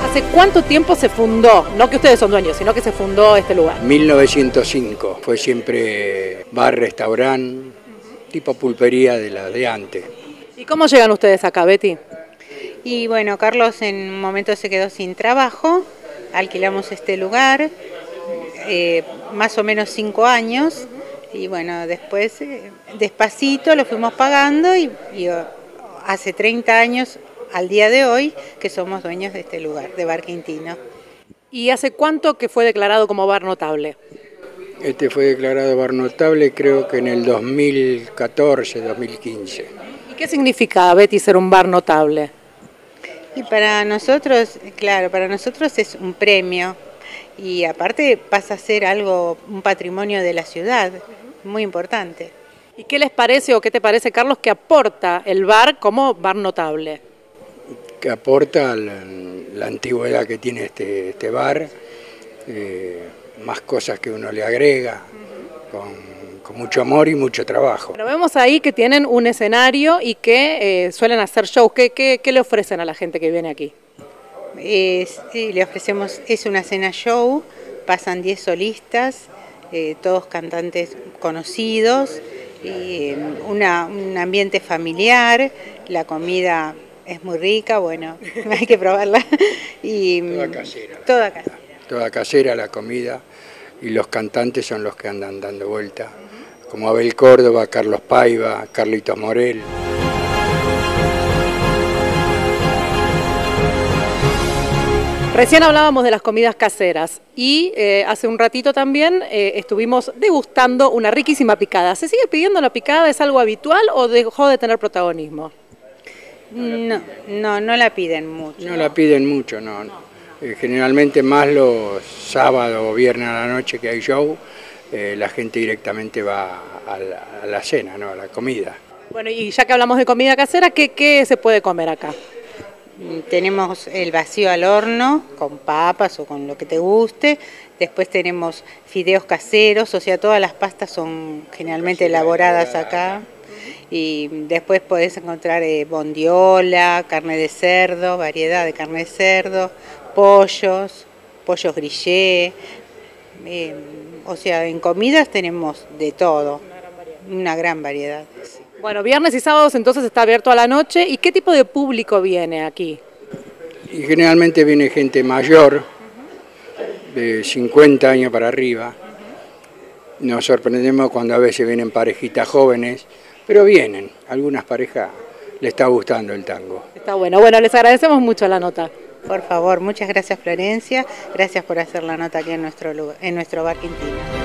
¿Hace cuánto tiempo se fundó? No que ustedes son dueños, sino que se fundó este lugar. 1905, fue siempre bar, restaurante, tipo pulpería de la de antes. ¿Y cómo llegan ustedes acá, Betty? Y bueno, Carlos en un momento se quedó sin trabajo, alquilamos este lugar, más o menos 5 años, y bueno, después despacito lo fuimos pagando y hace 30 años al día de hoy que somos dueños de este lugar, de Bar Quintino. ¿Y hace cuánto que fue declarado como bar notable? Este fue declarado bar notable creo que en el 2014, 2015. ¿Y qué significa, Betty, ser un bar notable? Y para nosotros, claro, para nosotros es un premio y aparte pasa a ser algo, un patrimonio de la ciudad, muy importante. ¿Y qué les parece o qué te parece, Carlos, que aporta el bar como bar notable? Que aporta la antigüedad que tiene este bar, más cosas que uno le agrega, con mucho amor y mucho trabajo. Bueno, vemos ahí que tienen un escenario y que suelen hacer shows. ¿Qué le ofrecen a la gente que viene aquí? Le ofrecemos, es una cena show, pasan 10 solistas, todos cantantes conocidos, y un ambiente familiar, la comida es muy rica, bueno, hay que probarla. Y toda casera. Toda casera. Toda casera la comida y los cantantes son los que andan dando vuelta, como Abel Córdoba, Carlos Paiva, Carlitos Morel. Recién hablábamos de las comidas caseras y hace un ratito también estuvimos degustando una riquísima picada. ¿Se sigue pidiendo la picada? ¿Es algo habitual o dejó de tener protagonismo? No la piden mucho. No la piden mucho, no. Generalmente más los sábados o viernes a la noche que hay show, la gente directamente va a la cena, ¿no? A la comida. Bueno, y ya que hablamos de comida casera, ¿qué se puede comer acá? Tenemos el vacío al horno, con papas o con lo que te guste. Después tenemos fideos caseros, o sea, todas las pastas son generalmente elaboradas acá. Y después podés encontrar bondiola, carne de cerdo, variedad de carne de cerdo, pollos grillé. O sea, en comidas tenemos de todo, una gran variedad. Bueno, viernes y sábados entonces está abierto a la noche. ¿Y qué tipo de público viene aquí? Y generalmente viene gente mayor, de 50 años para arriba. Nos sorprendemos cuando a veces vienen parejitas jóvenes, pero vienen. Algunas parejas les está gustando el tango. Está bueno. Bueno, les agradecemos mucho la nota. Por favor, muchas gracias Florencia, gracias por hacer la nota aquí en nuestro bar Quintino.